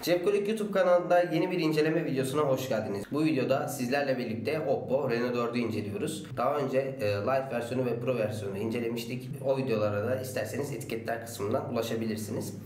Cepkolik YouTube kanalında yeni bir inceleme videosuna hoş geldiniz. Bu videoda sizlerle birlikte Oppo Reno 4'ü inceliyoruz. Daha önce Lite versiyonu ve Pro versiyonu incelemiştik. O videolara da isterseniz etiketler kısmından ulaşabilirsiniz.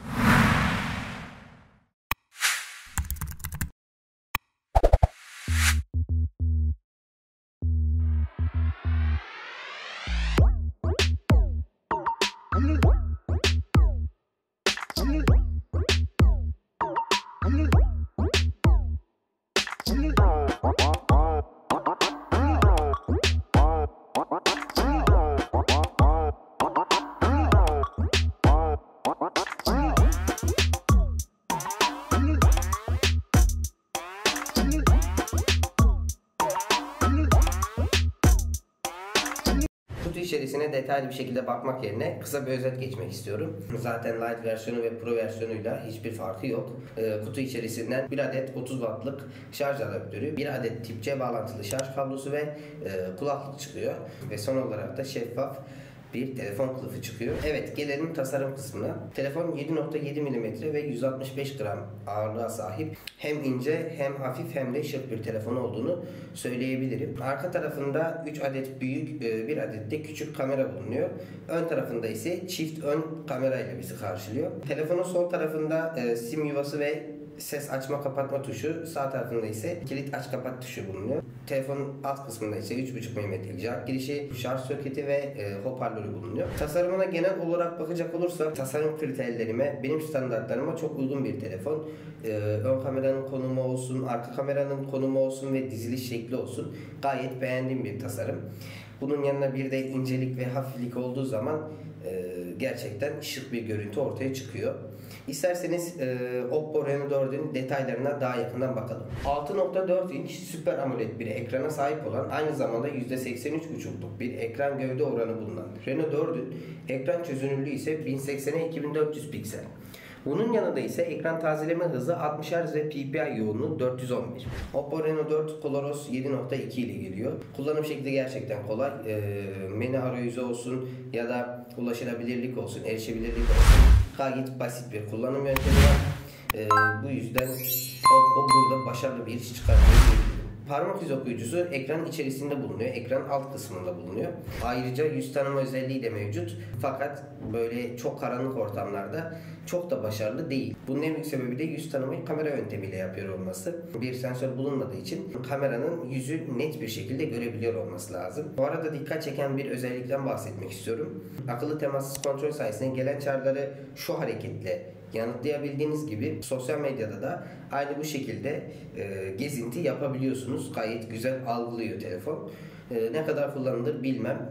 Kutu içerisine detaylı bir şekilde bakmak yerine kısa bir özet geçmek istiyorum. Zaten Lite versiyonu ve Pro versiyonuyla hiçbir farkı yok. Kutu içerisinden bir adet 30 wattlık şarj adaptörü, bir adet tip C bağlantılı şarj kablosu ve kulaklık çıkıyor. Ve son olarak da şeffaf bir telefon kılıfı çıkıyor. Evet, gelelim tasarım kısmına. Telefon 7.7 mm ve 165 gram ağırlığa sahip. Hem ince hem hafif hem de şık bir telefon olduğunu söyleyebilirim. Arka tarafında 3 adet büyük, bir adet de küçük kamera bulunuyor. Ön tarafında ise çift ön kamera ile bizi karşılıyor. Telefonun sol tarafında sim yuvası ve ses açma kapatma tuşu, sağ tarafında ise kilit aç kapat tuşu bulunuyor. Telefonun alt kısmında ise 3.5 mm'lik jack girişi, şarj soketi ve hoparlörü bulunuyor. Tasarımına genel olarak bakacak olursak tasarım kriterlerime, benim standartlarıma çok uygun bir telefon. Ön kameranın konumu olsun, arka kameranın konumu olsun ve diziliş şekli olsun gayet beğendiğim bir tasarım. Bunun yanına bir de incelik ve hafiflik olduğu zaman gerçekten şık bir görüntü ortaya çıkıyor. İsterseniz Oppo Reno 4'ün detaylarına daha yakından bakalım. 6.4 inç Super AMOLED bir ekrana sahip olan, aynı zamanda %83.5'luk bir ekran gövde oranı bulunan Reno 4'ün ekran çözünürlüğü ise 1080'e 2400 piksel. Bunun yanında ise ekran tazeleme hızı 60 Hz ve PPI yoğunluğu 411. Oppo Reno 4 ColorOS 7.2 ile geliyor. Kullanım şekli gerçekten kolay. Menü arayüzü olsun ya da ulaşılabilirlik olsun, erişebilirlik olsun. Gayet basit bir kullanım yöntemi var. Bu yüzden Oppo burada başarılı bir iş çıkartıyor. Parmak izi okuyucusu ekranın içerisinde bulunuyor. Ekranın alt kısmında bulunuyor. Ayrıca yüz tanıma özelliği de mevcut. Fakat böyle çok karanlık ortamlarda çok da başarılı değil. Bunun en büyük sebebi de yüz tanımayı kamera yöntemiyle yapıyor olması. Bir sensör bulunmadığı için kameranın yüzü net bir şekilde görebiliyor olması lazım. Bu arada dikkat çeken bir özellikten bahsetmek istiyorum. Akıllı temassız kontrol sayesinde gelen çağrıları şu hareketle yanıtlayabildiğiniz gibi sosyal medyada da aynı bu şekilde gezinti yapabiliyorsunuz. Gayet güzel algılıyor telefon. Ne kadar kullanılır bilmem.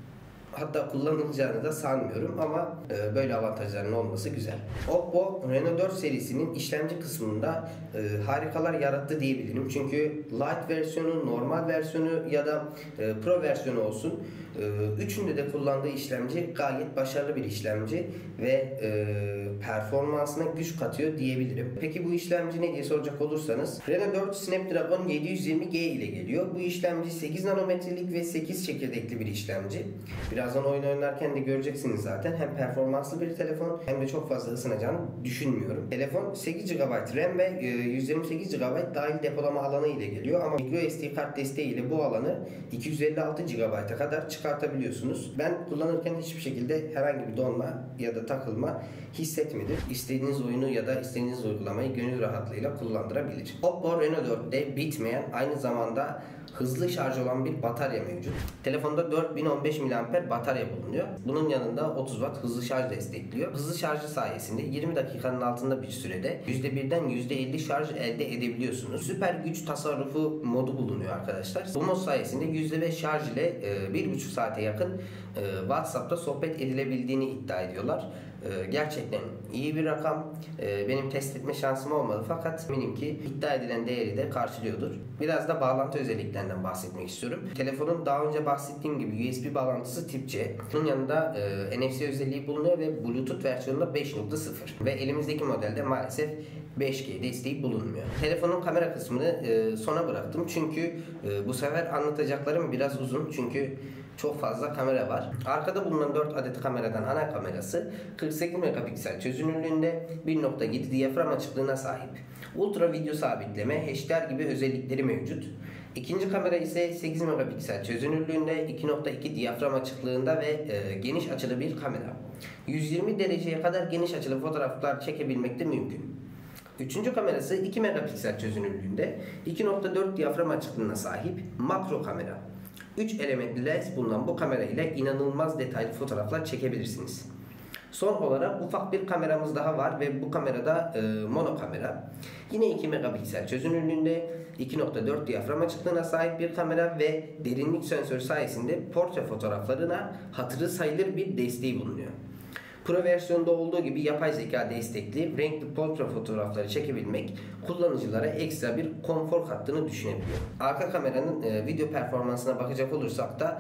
Hatta kullanılacağını da sanmıyorum ama böyle avantajlarının olması güzel. Oppo Reno 4 serisinin işlemci kısmında harikalar yarattı diyebilirim. Çünkü Lite versiyonu, normal versiyonu ya da Pro versiyonu olsun, üçünde de kullandığı işlemci gayet başarılı bir işlemci ve performansına güç katıyor diyebilirim. Peki bu işlemci ne diye soracak olursanız, Reno 4 Snapdragon 720G ile geliyor. Bu işlemci 8 nanometrelik ve 8 çekirdekli bir işlemci. Birazdan oyun oynarken de göreceksiniz zaten. Hem performanslı bir telefon hem de çok fazla ısınacağını düşünmüyorum. Telefon 8 GB RAM ve 128 GB dahil depolama alanı ile geliyor ama microSD kart desteğiyle bu alanı 256 GB'a kadar çıkartabiliyorsunuz. Ben kullanırken hiçbir şekilde herhangi bir donma ya da takılma hissetmedim. İstediğiniz oyunu ya da istediğiniz uygulamayı gönül rahatlığıyla kullandırabilir. Oppo Reno 4'te bitmeyen, aynı zamanda hızlı şarj olan bir batarya mevcut. Telefonda 4015 mAh batarya bulunuyor. Bunun yanında 30 Watt hızlı şarj destekliyor. Hızlı şarjı sayesinde 20 dakikanın altında bir sürede %1'den %50 şarj elde edebiliyorsunuz. Süper güç tasarrufu modu bulunuyor arkadaşlar. Bu mod sayesinde %5 şarj ile 1,5 saate yakın WhatsApp'ta sohbet edilebildiğini iddia ediyorlar. Gerçekten iyi bir rakam. Benim test etme şansım olmadı fakat eminim ki iddia edilen değeri de karşılıyordur. Biraz da bağlantı özelliklerinden bahsetmek istiyorum. Telefonun daha önce bahsettiğim gibi USB bağlantısı tip C. Bunun yanında NFC özelliği bulunuyor ve Bluetooth versiyonunda 5.0 ve elimizdeki modelde maalesef 5G desteği bulunmuyor. Telefonun kamera kısmını sona bıraktım çünkü bu sefer anlatacaklarım biraz uzun, çünkü çok fazla kamera var. Arkada bulunan 4 adet kameradan ana kamerası 48 megapiksel çözünürlüğünde, 1.7 diyafram açıklığına sahip. Ultra video sabitleme, HDR gibi özellikleri mevcut. İkinci kamera ise 8 megapiksel çözünürlüğünde, 2.2 diyafram açıklığında ve geniş açılı bir kamera. 120 dereceye kadar geniş açılı fotoğraflar çekebilmek de mümkün. Üçüncü kamerası 2 megapiksel çözünürlüğünde, 2.4 diyafram açıklığına sahip makro kamera. 3 elementli lens bulunan bu kamera ile inanılmaz detaylı fotoğraflar çekebilirsiniz. Son olarak ufak bir kameramız daha var ve bu kamerada mono kamera. Yine 2 megapiksel çözünürlüğünde, 2.4 diyafram açıklığına sahip bir kamera ve derinlik sensörü sayesinde portre fotoğraflarına hatırı sayılır bir desteği bulunuyor. Pro versiyonda olduğu gibi yapay zeka destekli renkli portre fotoğrafları çekebilmek kullanıcılara ekstra bir konfor kattığını düşünebiliyor. Arka kameranın video performansına bakacak olursak da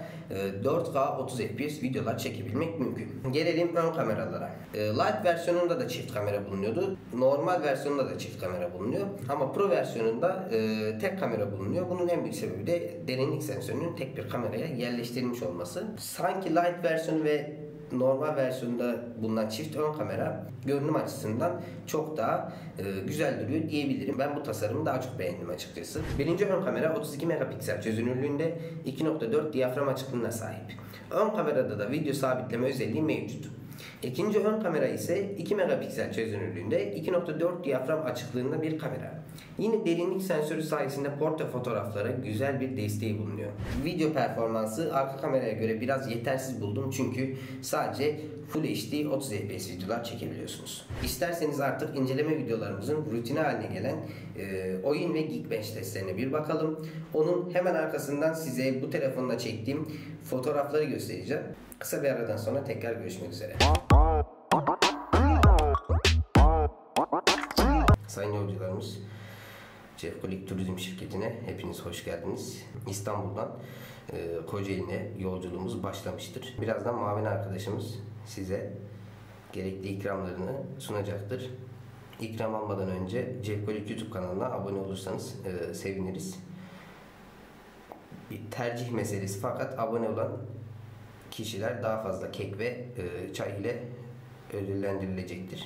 4K 30 FPS videolar çekebilmek mümkün. Gelelim ön kameralara. Lite versiyonunda da çift kamera bulunuyordu. Normal versiyonunda da çift kamera bulunuyor. Ama Pro versiyonunda tek kamera bulunuyor. Bunun en büyük sebebi de derinlik sensörünün tek bir kameraya yerleştirilmiş olması. Sanki Lite versiyonu ve normal versiyonda bulunan çift ön kamera görünüm açısından çok daha güzel duruyor diyebilirim. Ben bu tasarımı daha çok beğendim açıkçası. Birinci ön kamera 32 megapiksel çözünürlüğünde, 2.4 diyafram açıklığına sahip. Ön kamerada da video sabitleme özelliği mevcut. İkinci ön kamera ise 2 megapiksel çözünürlüğünde, 2.4 diyafram açıklığında bir kamera. Yine derinlik sensörü sayesinde portre fotoğraflara güzel bir desteği bulunuyor. Video performansı arka kameraya göre biraz yetersiz buldum çünkü sadece Full HD 30 FPS videolar çekebiliyorsunuz. İsterseniz artık inceleme videolarımızın rutini haline gelen oyun ve Geekbench testlerine bir bakalım. Onun hemen arkasından size bu telefonla çektiğim fotoğrafları göstereceğim. Kısa bir aradan sonra tekrar görüşmek üzere. Sayın yolcularımız, Cevkolik Turizm Şirketi'ne hepiniz hoş geldiniz. İstanbul'dan Kocaeli'ne yolculuğumuz başlamıştır. Birazdan Maven arkadaşımız size gerekli ikramlarını sunacaktır. İkram almadan önce Cevkolik YouTube kanalına abone olursanız seviniriz. Bir tercih meselesi, fakat abone olan kişiler daha fazla kek ve çay ile ödüllendirilecektir.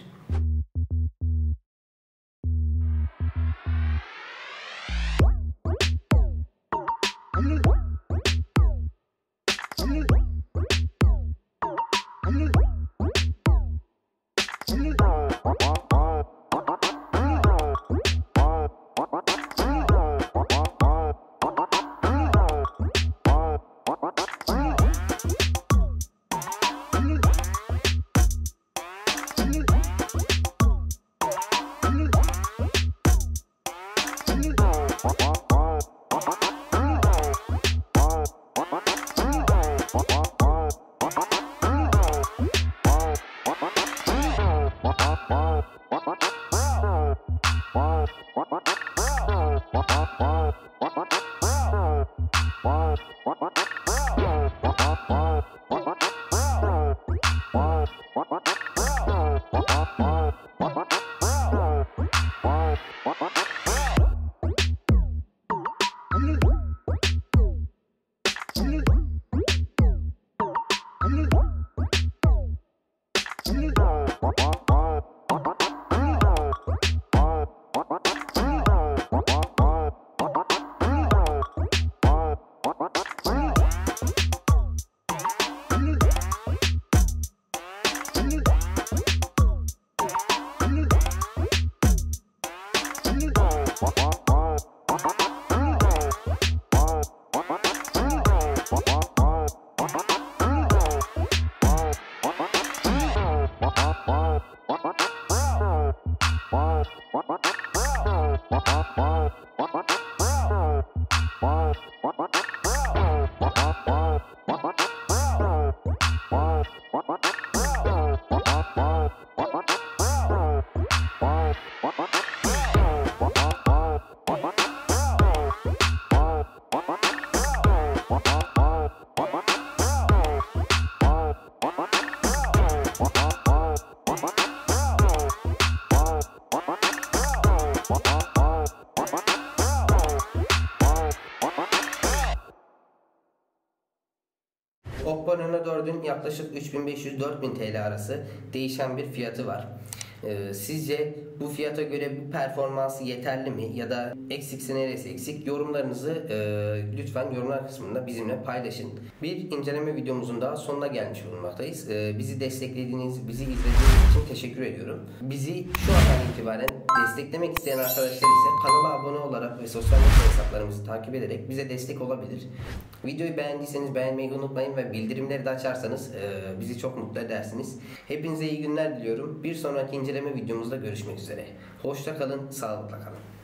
Oppo Reno 4'ün yaklaşık 3500-4000 TL arası değişen bir fiyatı var. Sizce bu fiyata göre bu performansı yeterli mi ya da eksikse neresi eksik? Yorumlarınızı lütfen yorumlar kısmında bizimle paylaşın. Bir inceleme videomuzun daha sonuna gelmiş bulunmaktayız. Bizi desteklediğiniz, bizi izlediğiniz için teşekkür ediyorum. Bizi şu andan itibaren desteklemek isteyen arkadaşlar ise kanala abone olarak ve sosyal medya hesaplarımızı takip ederek bize destek olabilir. Videoyu beğendiyseniz beğenmeyi unutmayın ve bildirimleri de açarsanız bizi çok mutlu edersiniz. Hepinize iyi günler diliyorum. Bir sonraki inceleme videomuzda görüşmek üzere. Hoşça kalın, sağlıkla kalın.